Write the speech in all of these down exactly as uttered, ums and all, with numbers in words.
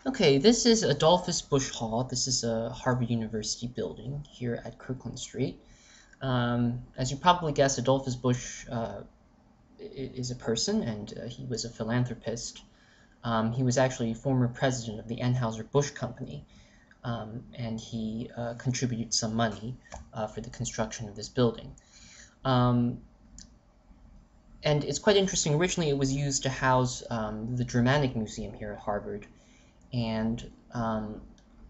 Okay, this is Adolphus Busch Hall. This is a Harvard University building here at Kirkland Street. Um, as you probably guessed, Adolphus Busch uh, is a person, and uh, he was a philanthropist. Um, he was actually former president of the Anheuser-Busch Company, um, and he uh, contributed some money uh, for the construction of this building. Um, and it's quite interesting. Originally, it was used to house um, the Germanic Museum here at Harvard, and um,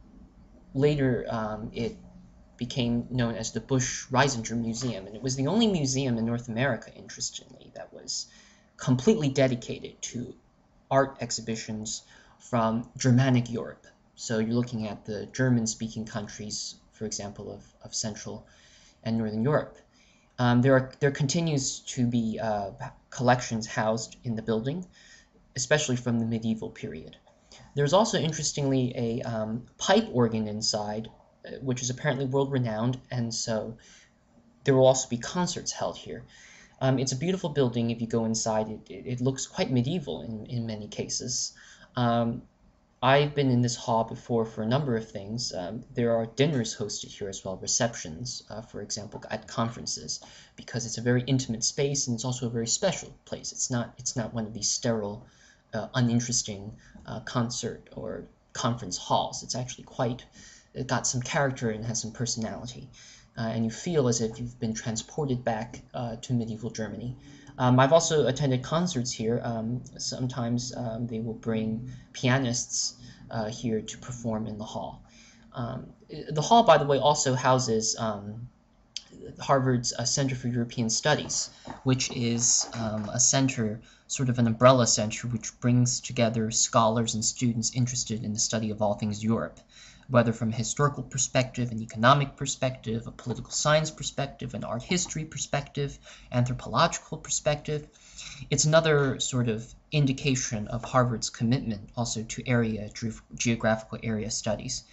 later um, it became known as the Busch-Reisinger Museum, and it was the only museum in North America, interestingly, that was completely dedicated to art exhibitions from Germanic Europe. So you're looking at the German-speaking countries, for example, of, of Central and Northern Europe. Um, there, are, there continues to be uh, collections housed in the building, especially from the medieval period. There's also, interestingly, a um, pipe organ inside, uh, which is apparently world-renowned, and so there will also be concerts held here. Um, it's a beautiful building. If you go inside, it, it, it looks quite medieval in, in many cases. Um, I've been in this hall before for a number of things. Um, there are dinners hosted here as well, receptions, uh, for example, at conferences, because it's a very intimate space and it's also a very special place. It's not, it's not one of these sterile, uh, uninteresting uh, concert or conference halls. It's actually quite, it got some character and has some personality. Uh, and you feel as if you've been transported back uh, to medieval Germany. Um, I've also attended concerts here. Um, sometimes um, they will bring pianists uh, here to perform in the hall. Um, the hall, by the way, also houses um, Harvard's uh, Center for European Studies, which is um, a center, sort of an umbrella center, which brings together scholars and students interested in the study of all things Europe, whether from a historical perspective, an economic perspective, a political science perspective, an art history perspective, anthropological perspective. It's another sort of indication of Harvard's commitment also to area, ge geographical area studies.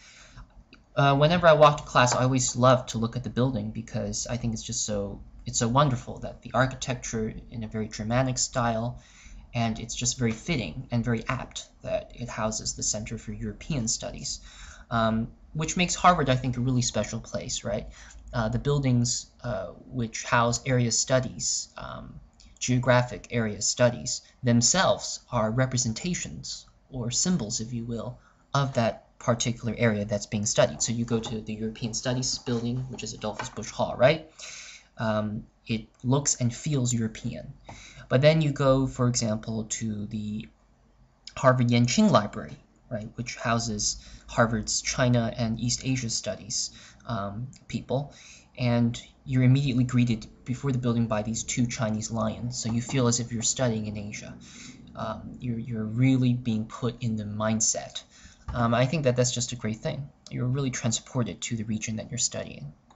Uh, whenever I walk to class, I always love to look at the building because I think it's just so it's so wonderful that the architecture in a very Germanic style, and it's just very fitting and very apt that it houses the Center for European Studies, um, which makes Harvard, I think, a really special place, right? Uh, the buildings uh, which house area studies, um, geographic area studies, themselves are representations or symbols, if you will, of that particular area that's being studied. So you go to the European Studies building, which is Adolphus Busch Hall, right? Um, it looks and feels European. But then you go, for example, to the Harvard Yenching Library, right, which houses Harvard's China and East Asia Studies um, people, and you're immediately greeted before the building by these two Chinese lions. So you feel as if you're studying in Asia. Um, you're, you're really being put in the mindset. Um, I think that that's just a great thing. You're really transported to the region that you're studying.